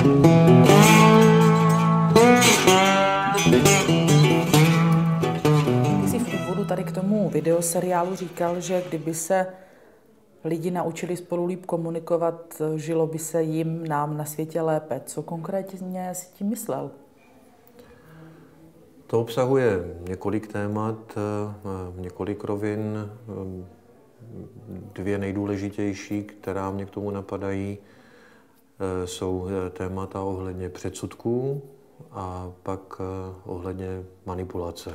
Ty jsi v úvodu tady k tomu videoseriálu říkal, že kdyby se lidi naučili spolu líp komunikovat, žilo by se jim, nám na světě lépe. Co konkrétně jsi tím myslel? To obsahuje několik témat, několik rovin. Dvě nejdůležitější, která mě k tomu napadají, jsou témata ohledně předsudků a pak ohledně manipulace.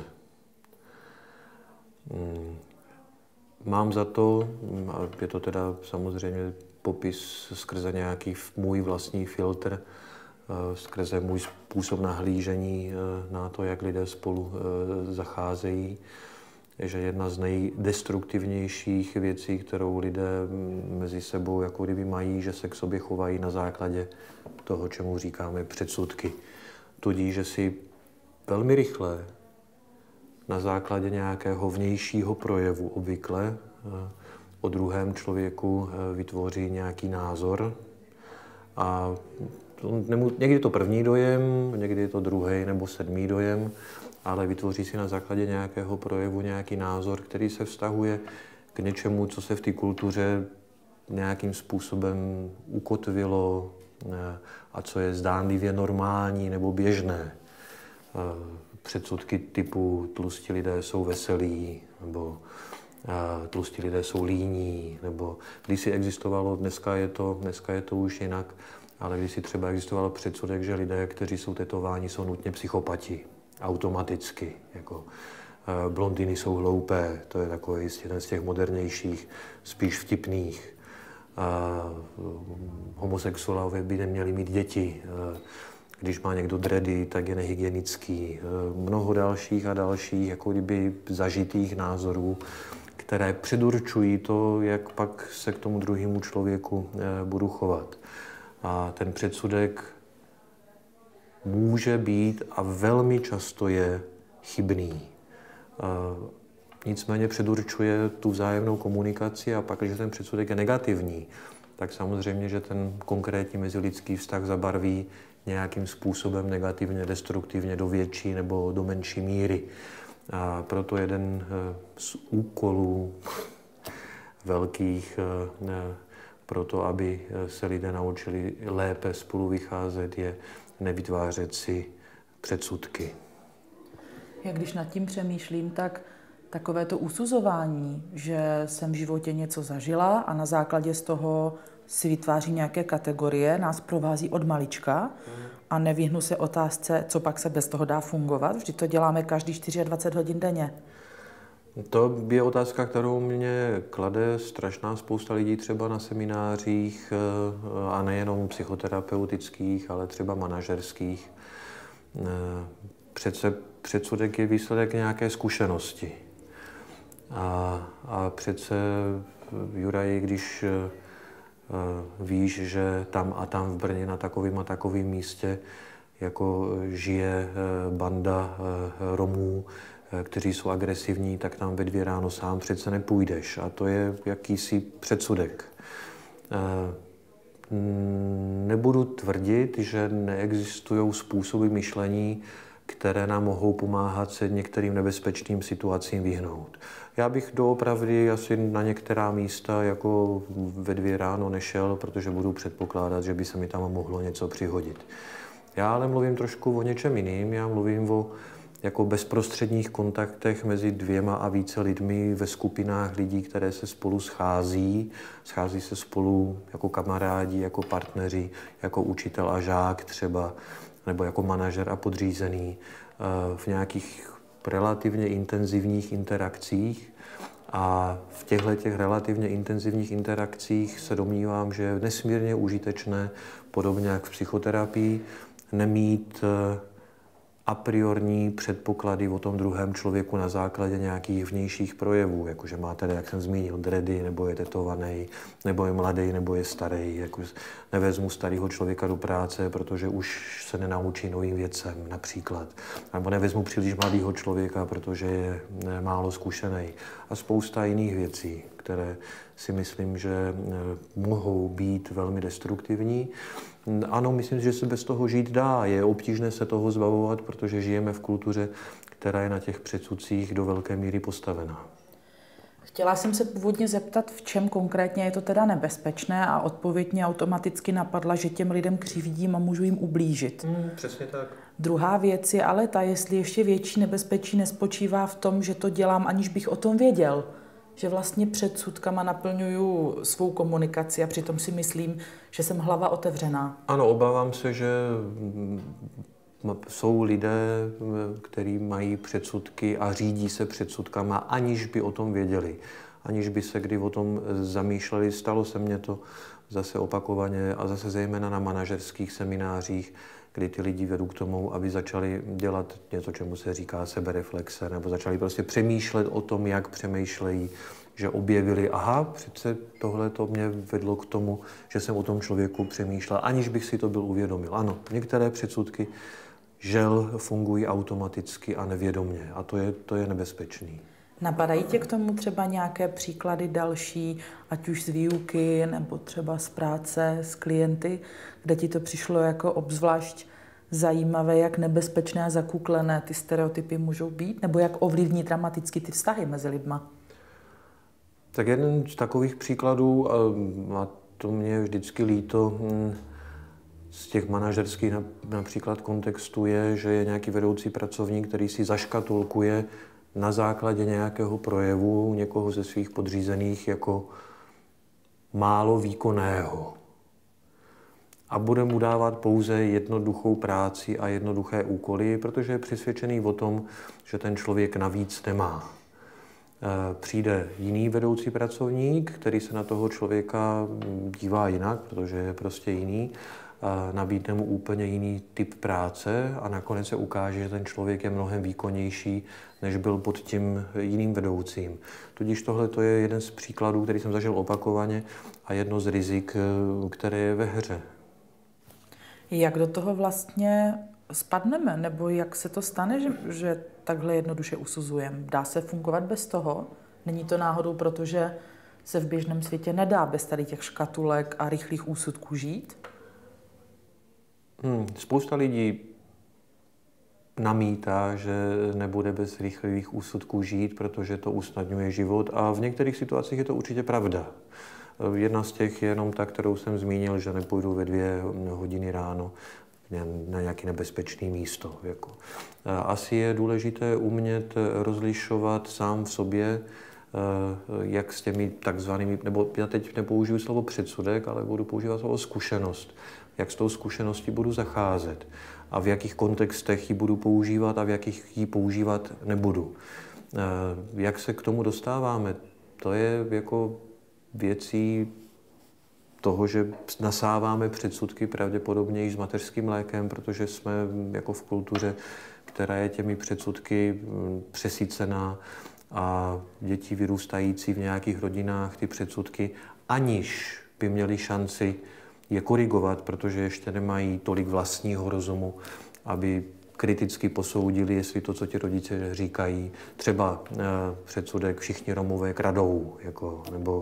Mám za to, a je to teda samozřejmě popis skrze nějaký můj vlastní filtr, skrze můj způsob nahlížení na to, jak lidé spolu zacházejí, že jedna z nejdestruktivnějších věcí, kterou lidé mezi sebou jako kdyby mají, že se k sobě chovají na základě toho, čemu říkáme předsudky. Tudíž, že si velmi rychle na základě nějakého vnějšího projevu obvykle o druhém člověku vytvoří nějaký názor. A někdy je to první dojem, někdy je to druhý nebo sedmý dojem, ale vytvoří si na základě nějakého projevu nějaký názor, který se vztahuje k něčemu, co se v té kultuře nějakým způsobem ukotvilo a co je zdánlivě normální nebo běžné. Předsudky typu tlustí lidé jsou veselí, nebo tlustí lidé jsou líní, nebo když si existovalo, dneska je to už jinak, ale když si třeba existoval předsudek, že lidé, kteří jsou tetováni, jsou nutně psychopati, automaticky, jako blondýny jsou hloupé, to je takový jeden z těch modernějších, spíš vtipných. Homosexuálové by neměli mít děti, když má někdo dready, tak je nehygienický. Mnoho dalších a dalších jako kdyby zažitých názorů, které předurčují to, jak pak se k tomu druhému člověku budu chovat. A ten předsudek může být a velmi často je chybný. Nicméně předurčuje tu vzájemnou komunikaci a pak, když ten předsudek je negativní, tak samozřejmě, že ten konkrétní mezilidský vztah zabarví nějakým způsobem negativně, destruktivně do větší nebo do menší míry. A proto jeden z úkolů velkých pro to, aby se lidé naučili lépe spolu vycházet, je nevytvářet si předsudky. Jak když nad tím přemýšlím, tak takové to usuzování, že jsem v životě něco zažila a na základě z toho si vytváří nějaké kategorie, nás provází od malička a nevyhnu se otázce, co pak se bez toho dá fungovat. Vždyť to děláme každý 24 hodin denně. To je otázka, kterou mě klade strašná spousta lidí třeba na seminářích a nejenom psychoterapeutických, ale třeba manažerských. Přece předsudek je výsledek nějaké zkušenosti. A přece, Juraj, když víš, že tam a tam v Brně na takovým a takovým místě jako žije banda Romů, kteří jsou agresivní, tak tam ve 2 ráno sám přece nepůjdeš. A to je jakýsi předsudek. Nebudu tvrdit, že neexistují způsoby myšlení, které nám mohou pomáhat se některým nebezpečným situacím vyhnout. Já bych doopravdy asi na některá místa jako ve 2 ráno nešel, protože budu předpokládat, že by se mi tam mohlo něco přihodit. Já ale mluvím trošku o něčem jiným. Já mluvím o jako bezprostředních kontaktech mezi 2 a více lidmi ve skupinách lidí, které se spolu schází. Schází se spolu jako kamarádi, jako partneři, jako učitel a žák třeba, nebo jako manažer a podřízený v nějakých relativně intenzivních interakcích. A v těchto relativně intenzivních interakcích se domnívám, že je nesmírně užitečné, podobně jak v psychoterapii, nemít a priorní předpoklady o tom druhém člověku na základě nějakých vnějších projevů, jakože má tedy, jak jsem zmínil, dready, nebo je tetovaný, nebo je mladý, nebo je starý. Jako nevezmu starého člověka do práce, protože už se nenaučí novým věcem, například. Nebo nevezmu příliš mladého člověka, protože je málo zkušený. A spousta jiných věcí. které si myslím, že mohou být velmi destruktivní. Ano, myslím, že se bez toho žít dá. Je obtížné se toho zbavovat, protože žijeme v kultuře, která je na těch předsudcích do velké míry postavená. Chtěla jsem se původně zeptat, v čem konkrétně je to teda nebezpečné, a odpověď mě automaticky napadla, že těm lidem křivdím a můžu jim ublížit. Přesně tak. Druhá věc je ale ta, jestli ještě větší nebezpečí nespočívá v tom, že to dělám, aniž bych o tom věděl. Že vlastně předsudkama naplňuju svou komunikaci a přitom si myslím, že jsem hlava otevřená. Ano, obávám se, že jsou lidé, kteří mají předsudky a řídí se předsudkama, aniž by o tom věděli, aniž by se kdy o tom zamýšleli. Stalo se mně to zase opakovaně a zase zejména na manažerských seminářích, kdy ty lidi vedou k tomu, aby začali dělat něco, čemu se říká sebereflexe, nebo začali prostě přemýšlet o tom, jak přemýšlejí, že objevili, aha, přece tohle to mě vedlo k tomu, že jsem o tom člověku přemýšlel, aniž bych si to byl uvědomil. Ano, některé předsudky žel fungují automaticky a nevědomně a to je nebezpečný. Napadají tě k tomu třeba nějaké příklady další, ať už z výuky nebo třeba z práce s klienty, kde ti to přišlo jako obzvlášť zajímavé, jak nebezpečné a zakuklené ty stereotypy můžou být, nebo jak ovlivní dramaticky ty vztahy mezi lidma? Tak jeden z takových příkladů, a to mě je vždycky líto, z těch manažerských například kontextů je, že je nějaký vedoucí pracovník, který si zaškatulkuje na základě nějakého projevu někoho ze svých podřízených jako málo výkonného. A bude mu dávat pouze jednoduchou práci a jednoduché úkoly, protože je přesvědčený o tom, že ten člověk navíc nemá. Přijde jiný vedoucí pracovník, který se na toho člověka dívá jinak, protože je prostě jiný, nabídne mu úplně jiný typ práce a nakonec se ukáže, že ten člověk je mnohem výkonnější, než byl pod tím jiným vedoucím. Tudíž tohle to je jeden z příkladů, který jsem zažil opakovaně a jedno z rizik, které je ve hře. Jak do toho vlastně spadneme, nebo jak se to stane, že takhle jednoduše usuzujeme? Dá se fungovat bez toho? Není to náhodou, protože se v běžném světě nedá bez tady těch škatulek a rychlých úsudků žít? Spousta lidí namítá, že nebude bez rychlých úsudků žít, protože to usnadňuje život a v některých situacích je to určitě pravda. Jedna z těch je jenom ta, kterou jsem zmínil, že nepůjdu ve 2 hodiny ráno na nějaké nebezpečné místo. Asi je důležité umět rozlišovat sám v sobě, jak s těmi takzvanými, nebo já teď nepoužiju slovo předsudek, ale budu používat slovo zkušenost. Jak s tou zkušeností budu zacházet a v jakých kontextech ji budu používat a v jakých ji používat nebudu. Jak se k tomu dostáváme? To je jako věcí toho, že nasáváme předsudky pravděpodobně i s mateřským mlékem, protože jsme jako v kultuře, která je těmi předsudky přesycená a děti vyrůstající v nějakých rodinách ty předsudky, aniž by měli šanci je korigovat, protože ještě nemají tolik vlastního rozumu, aby kriticky posoudili, jestli to, co ti rodiče říkají, třeba předsudek všichni Romové kradou, nebo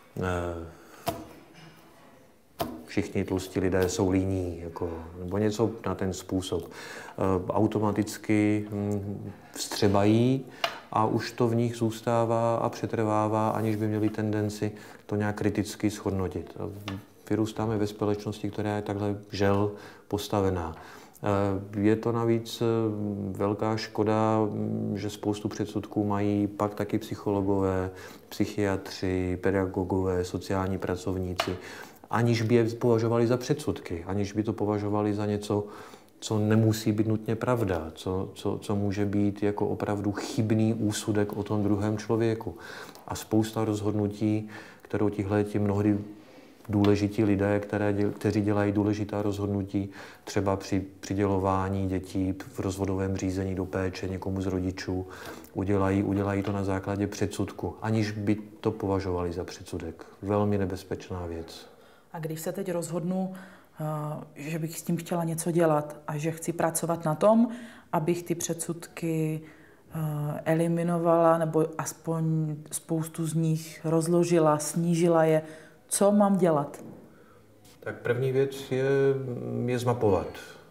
všichni tlustí lidé jsou líní, nebo něco na ten způsob. Automaticky vstřebají a už to v nich zůstává a přetrvává, aniž by měli tendenci to nějak kriticky shodnotit. Vyrůstáme ve společnosti, která je takhle žel postavená. Je to navíc velká škoda, že spoustu předsudků mají pak taky psychologové, psychiatři, pedagogové, sociální pracovníci, aniž by je považovali za předsudky, aniž by to považovali za něco, co nemusí být nutně pravda, co může být jako opravdu chybný úsudek o tom druhém člověku. A spousta rozhodnutí, kterou tihleti mnohdy důležití lidé, kteří dělají důležitá rozhodnutí, třeba při přidělování dětí v rozvodovém řízení do péče někomu z rodičů, udělají to na základě předsudku, aniž by to považovali za předsudek. Velmi nebezpečná věc. A když se teď rozhodnu, že bych s tím chtěla něco dělat a že chci pracovat na tom, abych ty předsudky eliminovala nebo aspoň spoustu z nich rozložila, snížila je. Co mám dělat? Tak první věc je zmapovat.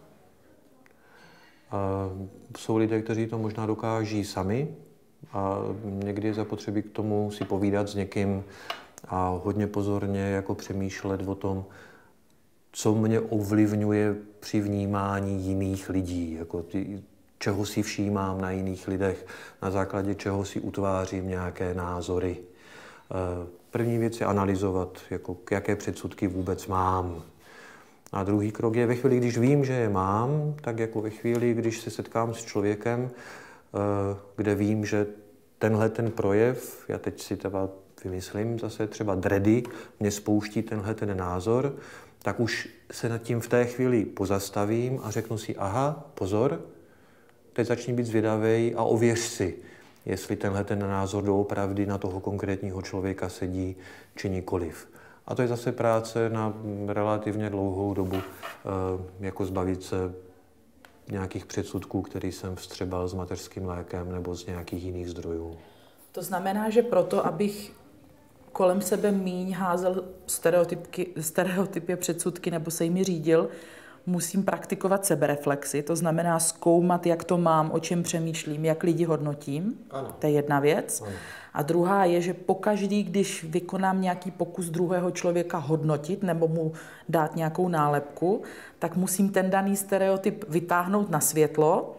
A jsou lidé, kteří to možná dokáží sami a někdy je zapotřebí k tomu si povídat s někým a hodně pozorně jako přemýšlet o tom, co mě ovlivňuje při vnímání jiných lidí, jako čeho si všímám na jiných lidech, na základě čeho si utvářím nějaké názory. První věc je analyzovat, jaké předsudky vůbec mám. A druhý krok je ve chvíli, když vím, že je mám, tak jako ve chvíli, když se setkám s člověkem, kde vím, že tenhle ten projev, já teď si teda vymyslím zase třeba dredy, mě spouští tenhle ten názor, tak už se nad tím v té chvíli pozastavím a řeknu si, aha, pozor, teď začni být zvědavej a ověř si, jestli tenhle ten názor doopravdy na toho konkrétního člověka sedí, či nikoliv. A to je zase práce na relativně dlouhou dobu, jako zbavit se nějakých předsudků, který jsem vstřebal s mateřským mlékem nebo z nějakých jiných zdrojů. To znamená, že proto, abych kolem sebe míň házel stereotypy, předsudky nebo se jimi řídil, musím praktikovat sebereflexi, to znamená zkoumat, jak to mám, o čem přemýšlím, jak lidi hodnotím. Ano. To je jedna věc. Ano. A druhá je, že pokaždý, když vykonám nějaký pokus druhého člověka hodnotit nebo mu dát nějakou nálepku, tak musím ten daný stereotyp vytáhnout na světlo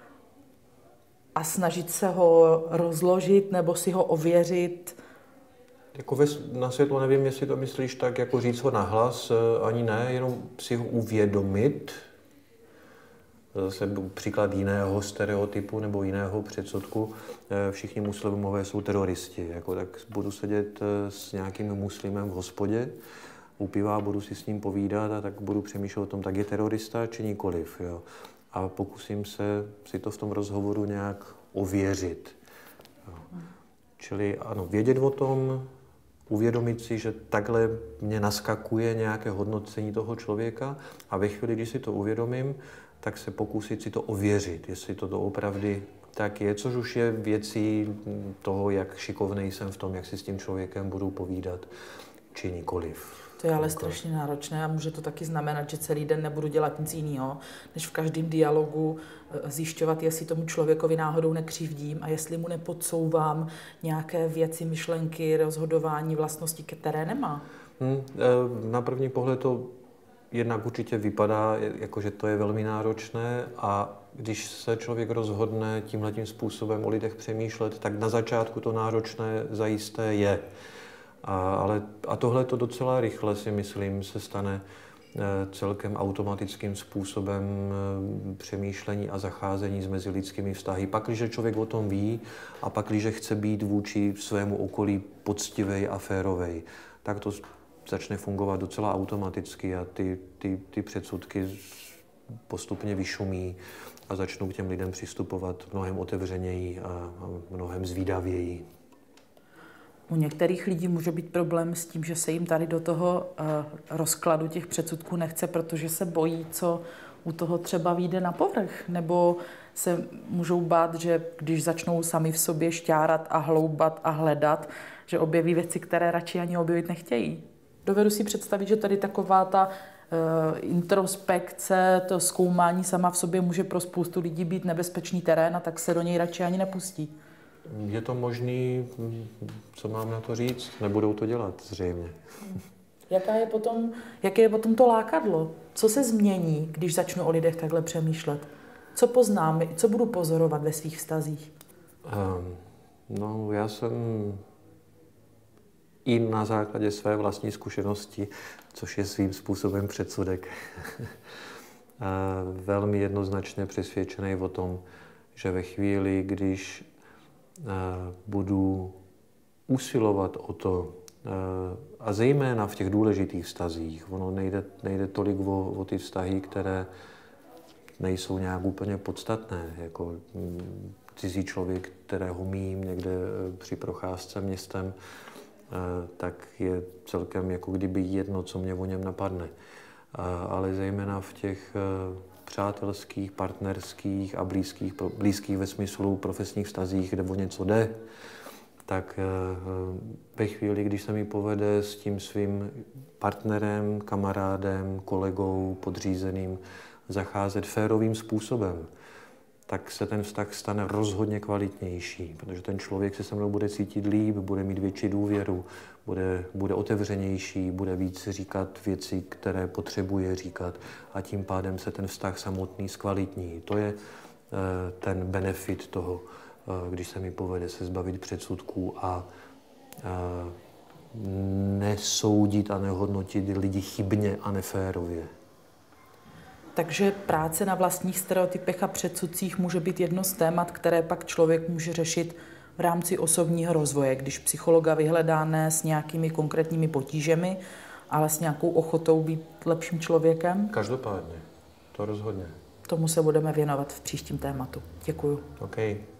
a snažit se ho rozložit nebo si ho ověřit. Jako na světlo nevím, jestli to myslíš tak, jako říct ho nahlas, ani ne, jenom si ho uvědomit. Zase příklad jiného stereotypu nebo jiného předsudku. Všichni muslimové jsou teroristi. Tak budu sedět s nějakým muslimem v hospodě, u piva, budu si s ním povídat a tak budu přemýšlet o tom, tak je terorista či nikoliv. Jo. A pokusím se si to v tom rozhovoru nějak ověřit. Jo. Čili ano, vědět o tom, uvědomit si, že takhle mě naskakuje nějaké hodnocení toho člověka a ve chvíli, když si to uvědomím, tak se pokusit si to ověřit, jestli to doopravdy tak je, což už je věcí toho, jak šikovnej jsem v tom, jak si s tím člověkem budu povídat, či nikoliv. To je ale strašně náročné a může to taky znamenat, že celý den nebudu dělat nic jiného, než v každém dialogu zjišťovat, jestli tomu člověkovi náhodou nekřivdím a jestli mu nepodsouvám nějaké věci, myšlenky, rozhodování, vlastnosti, které nemá. Na první pohled to jednak určitě vypadá, jako že to je velmi náročné a když se člověk rozhodne tímhletím způsobem o lidech přemýšlet, tak na začátku to náročné zajisté je. A tohle to docela rychle, si myslím, se stane celkem automatickým způsobem přemýšlení a zacházení s mezilidskými vztahy. Pakliže člověk o tom ví a pakliže chce být vůči svému okolí poctivej a férovej, tak to začne fungovat docela automaticky a ty předsudky postupně vyšumí a začnou k těm lidem přistupovat mnohem otevřeněji a mnohem zvídavěji. U některých lidí může být problém s tím, že se jim tady do toho rozkladu těch předsudků nechce, protože se bojí, co u toho třeba vyjde na povrch, nebo se můžou bát, že když začnou sami v sobě šťárat a hloubat a hledat, že objeví věci, které radši ani objevit nechtějí. Dovedu si představit, že tady taková ta introspekce, to zkoumání sama v sobě může pro spoustu lidí být nebezpečný terén a tak se do něj radši ani nepustí. Je to možný, co mám na to říct? Nebudou to dělat zřejmě. Jaké je potom to lákadlo? Co se změní, když začnu o lidech takhle přemýšlet? Co poznám, co budu pozorovat ve svých vztazích? Já jsem i na základě své vlastní zkušenosti, což je svým způsobem předsudek, velmi jednoznačně přesvědčený o tom, že ve chvíli, když budu usilovat o to, a zejména v těch důležitých vztazích, ono nejde tolik o ty vztahy, které nejsou nějak úplně podstatné, jako cizí člověk, kterého mím někde při procházce městem, tak je celkem jako kdyby jedno, co mě o něm napadne. ale zejména v těch přátelských, partnerských a blízkých ve smyslu profesních vztazích, kde o něco jde, tak ve chvíli, když se mi povede s tím svým partnerem, kamarádem, kolegou, podřízeným zacházet férovým způsobem, tak se ten vztah stane rozhodně kvalitnější, protože ten člověk se mnou bude cítit líp, bude mít větší důvěru, bude otevřenější, bude víc říkat věci, které potřebuje říkat a tím pádem se ten vztah samotný zkvalitní. To je ten benefit toho, když se mi povede se zbavit předsudků a nesoudit a nehodnotit lidi chybně a neférově. Takže práce na vlastních stereotypech a předsudcích může být jedno z témat, které pak člověk může řešit v rámci osobního rozvoje, když psychologa vyhledá ne s nějakými konkrétními potížemi, ale s nějakou ochotou být lepším člověkem? Každopádně, to rozhodně. Tomu se budeme věnovat v příštím tématu. Děkuju. Okay.